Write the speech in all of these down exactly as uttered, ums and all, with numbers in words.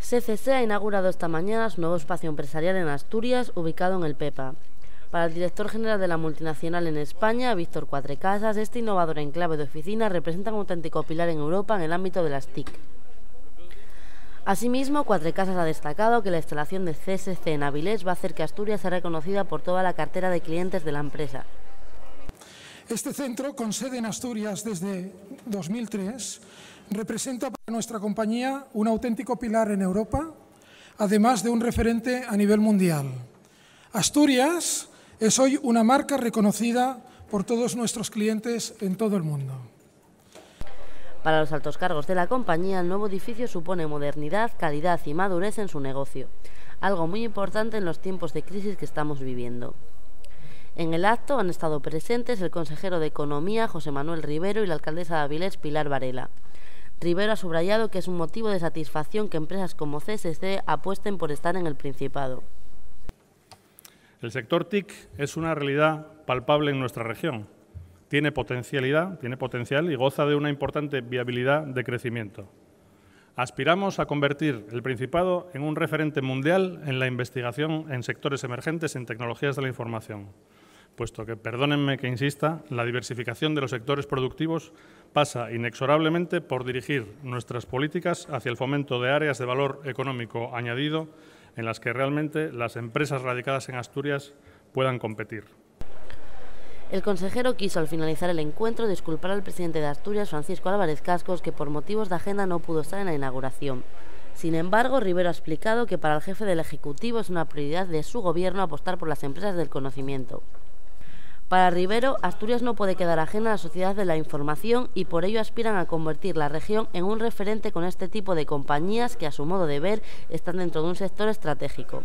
C C C ha inaugurado esta mañana su nuevo espacio empresarial en Asturias, ubicado en el Pepa. Para el director general de la multinacional en España, Víctor Cuatrecasas, este innovador enclave de oficinas representa un auténtico pilar en Europa en el ámbito de las T I C. Asimismo, Cuatrecasas ha destacado que la instalación de C S C en Avilés va a hacer que Asturias sea reconocida por toda la cartera de clientes de la empresa. Este centro, con sede en Asturias desde dos mil tres, representa para nuestra compañía un auténtico pilar en Europa, además de un referente a nivel mundial. Asturias es hoy una marca reconocida por todos nuestros clientes en todo el mundo. Para los altos cargos de la compañía, el nuevo edificio supone modernidad, calidad y madurez en su negocio, algo muy importante en los tiempos de crisis que estamos viviendo. En el acto han estado presentes el consejero de Economía, José Manuel Rivero, y la alcaldesa de Avilés, Pilar Varela. Rivero ha subrayado que es un motivo de satisfacción que empresas como C S C apuesten por estar en el Principado. El sector T I C es una realidad palpable en nuestra región. Tiene potencialidad, tiene potencial y goza de una importante viabilidad de crecimiento. Aspiramos a convertir el Principado en un referente mundial en la investigación en sectores emergentes en tecnologías de la información, puesto que, perdónenme que insista, la diversificación de los sectores productivos pasa inexorablemente por dirigir nuestras políticas hacia el fomento de áreas de valor económico añadido en las que realmente las empresas radicadas en Asturias puedan competir. El consejero quiso, al finalizar el encuentro, disculpar al presidente de Asturias, Francisco Álvarez Cascos, que por motivos de agenda no pudo estar en la inauguración. Sin embargo, Rivero ha explicado que para el jefe del Ejecutivo es una prioridad de su gobierno apostar por las empresas del conocimiento. Para Rivero, Asturias no puede quedar ajena a la sociedad de la información y por ello aspiran a convertir la región en un referente con este tipo de compañías que, a su modo de ver, están dentro de un sector estratégico.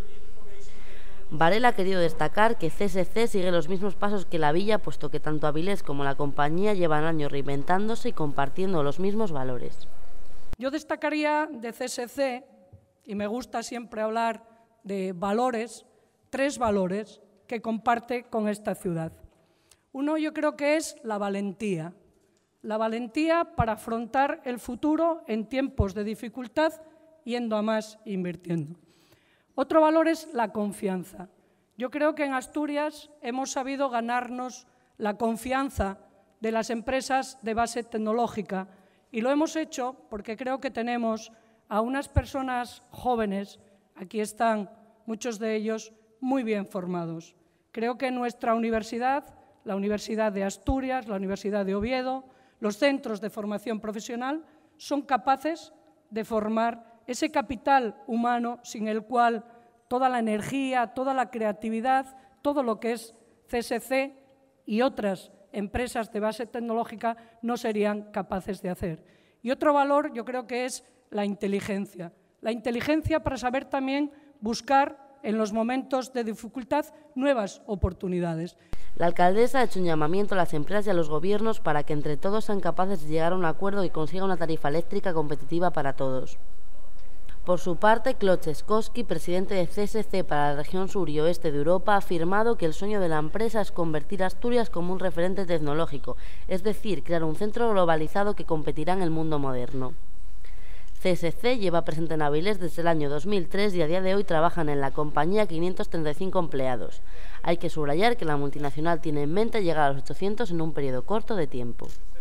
Varela ha querido destacar que C S C sigue los mismos pasos que la villa, puesto que tanto Avilés como la compañía llevan años reinventándose y compartiendo los mismos valores. Yo destacaría de C S C, y me gusta siempre hablar de valores, tres valores que comparte con esta ciudad. Uno, yo creo que es la valentía. La valentía para afrontar el futuro en tiempos de dificultad, yendo a más invirtiendo. Otro valor es la confianza. Yo creo que en Asturias hemos sabido ganarnos la confianza de las empresas de base tecnológica y lo hemos hecho porque creo que tenemos a unas personas jóvenes, aquí están muchos de ellos, muy bien formados. Creo que nuestra universidad, la Universidad de Asturias, la Universidad de Oviedo, los centros de formación profesional son capaces de formar ese capital humano sin el cual toda la energía, toda la creatividad, todo lo que es C S C y otras empresas de base tecnológica no serían capaces de hacer. Y otro valor yo creo que es la inteligencia. La inteligencia para saber también buscar en los momentos de dificultad nuevas oportunidades. La alcaldesa ha hecho un llamamiento a las empresas y a los gobiernos para que entre todos sean capaces de llegar a un acuerdo y consiga una tarifa eléctrica competitiva para todos. Por su parte, Claude Cheskowski, presidente de C S C para la región sur y oeste de Europa, ha afirmado que el sueño de la empresa es convertir a Asturias como un referente tecnológico, es decir, crear un centro globalizado que competirá en el mundo moderno. C S C lleva presente en Avilés desde el año dos mil tres y a día de hoy trabajan en la compañía quinientos treinta y cinco empleados. Hay que subrayar que la multinacional tiene en mente llegar a los ochocientos en un periodo corto de tiempo.